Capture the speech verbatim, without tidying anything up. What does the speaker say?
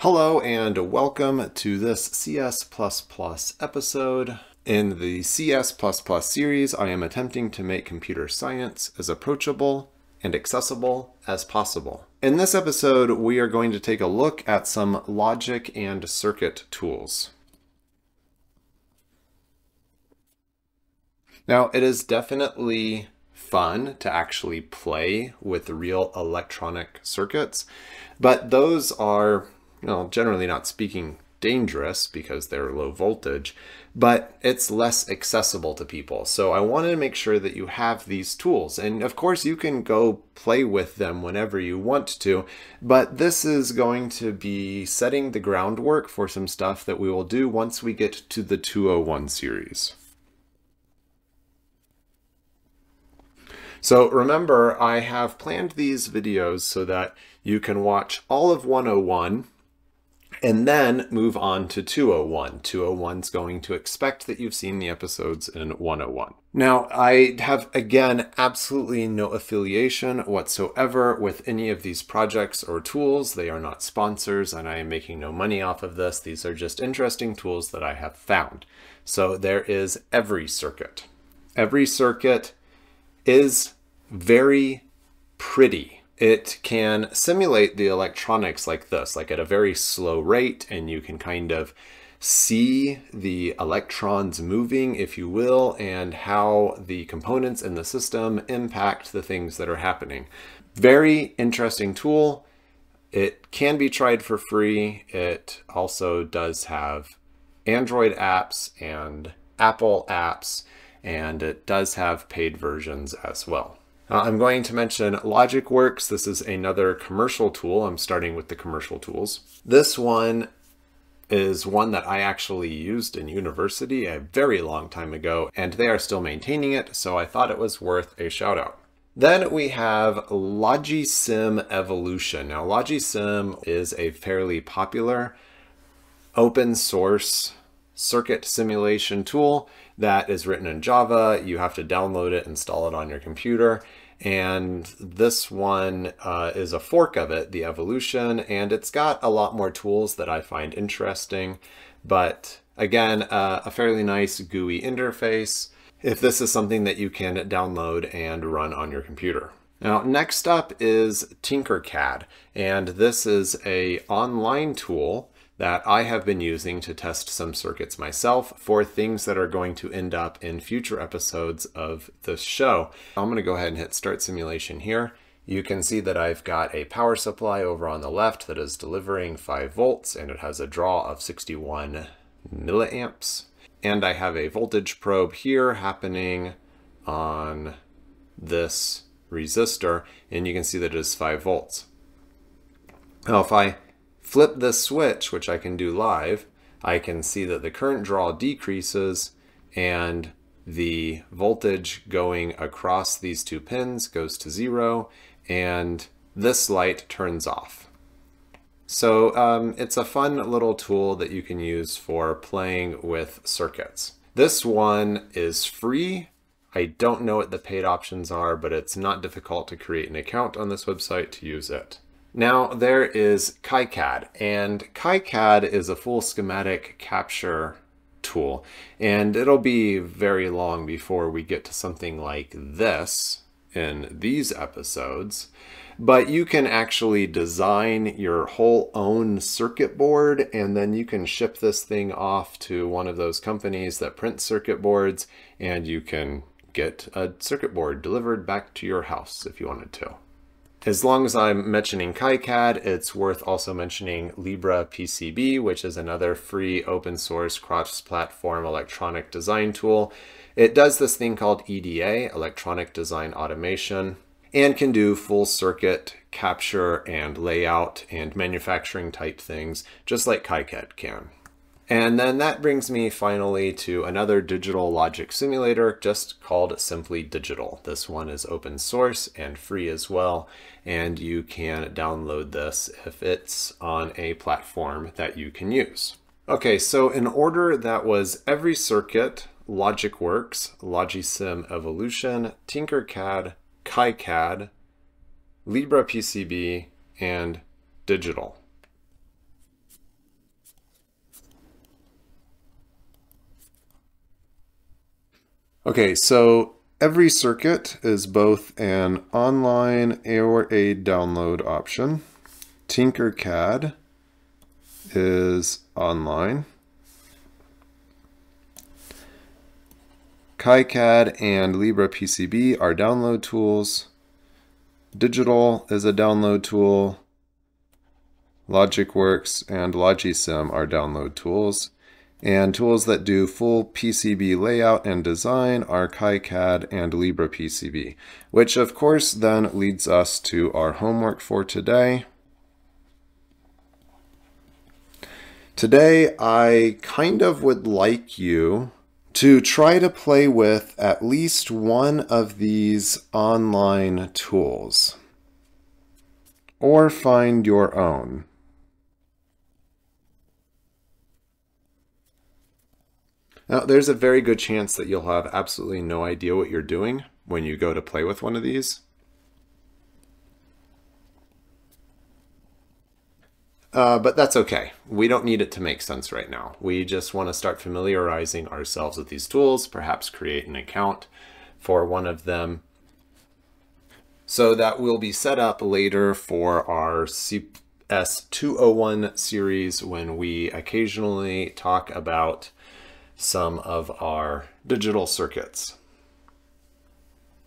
Hello and welcome to this C S plus plus episode. In the C S plus plus series, I am attempting to make computer science as approachable and accessible as possible. In this episode, we are going to take a look at some logic and circuit tools. Now, it is definitely fun to actually play with real electronic circuits, but those are Well, generally not speaking, dangerous because they're low voltage, but it's less accessible to people. So I wanted to make sure that you have these tools. And of course, you can go play with them whenever you want to, but this is going to be setting the groundwork for some stuff that we will do once we get to the two oh one series. So remember, I have planned these videos so that you can watch all of one oh one and then move on to two oh one. two oh one is going to expect that you've seen the episodes in one oh one. Now, I have, again, absolutely no affiliation whatsoever with any of these projects or tools. They are not sponsors, and I am making no money off of this. These are just interesting tools that I have found. So there is every circuit. Every circuit is very pretty. It can simulate the electronics like this, like at a very slow rate, and you can kind of see the electrons moving, if you will, and how the components in the system impact the things that are happening. Very interesting tool. It can be tried for free. It also does have Android apps and Apple apps, and it does have paid versions as well. Uh, I'm going to mention Logicworks. This is another commercial tool. I'm starting with the commercial tools. This one is one that I actually used in university a very long time ago, and they are still maintaining it, so I thought it was worth a shout out. Then we have LogiSim Evolution. Now, LogiSim is a fairly popular open source circuit simulation tool that is written in Java. You have to download it, install it on your computer. And this one uh, is a fork of it, the Evolution, and it's got a lot more tools that I find interesting. But again, uh, a fairly nice G U I interface if this is something that you can download and run on your computer. Now, next up is TinkerCad, and this is an online tool that I have been using to test some circuits myself for things that are going to end up in future episodes of this show. I'm going to go ahead and hit start simulation here. You can see that I've got a power supply over on the left that is delivering five volts, and it has a draw of sixty-one milliamps. And I have a voltage probe here happening on this resistor, and you can see that it is five volts. Now, if I flip this switch, which I can do live, I can see that the current draw decreases and the voltage going across these two pins goes to zero, and this light turns off. So um, it's a fun little tool that you can use for playing with circuits. This one is free. I don't know what the paid options are, but it's not difficult to create an account on this website to use it. Now there is KiCad, and KiCad is a full schematic capture tool, and it'll be very long before we get to something like this in these episodes, but you can actually design your whole own circuit board, and then you can ship this thing off to one of those companies that print circuit boards, and you can get a circuit board delivered back to your house if you wanted to. As long as I'm mentioning KiCad, it's worth also mentioning Libra P C B, which is another free open source cross-platform electronic design tool. It does this thing called E D A, Electronic Design Automation, and can do full circuit capture and layout and manufacturing type things, just like KiCad can. And then that brings me finally to another digital logic simulator just called simply Digital. This one is open source and free as well, and you can download this if it's on a platform that you can use. Okay, so in order, that was every circuit, Logicworks, LogiSim Evolution, TinkerCad, KiCad, Libra P C B, and Digital. Okay, so every circuit is both an online or a download option. TinkerCad is online. KiCad and Libra P C B are download tools. Digital is a download tool. Logicworks and LogiSim are download tools. And tools that do full P C B layout and design are KiCad and Libra P C B, which of course then leads us to our homework for today. Today, I kind of would like you to try to play with at least one of these online tools, or find your own. Now, there's a very good chance that you'll have absolutely no idea what you're doing when you go to play with one of these. Uh, but that's okay. We don't need it to make sense right now. We just want to start familiarizing ourselves with these tools, perhaps create an account for one of them, so that we'll be set up later for our C S two oh one series when we occasionally talk about some of our digital circuits.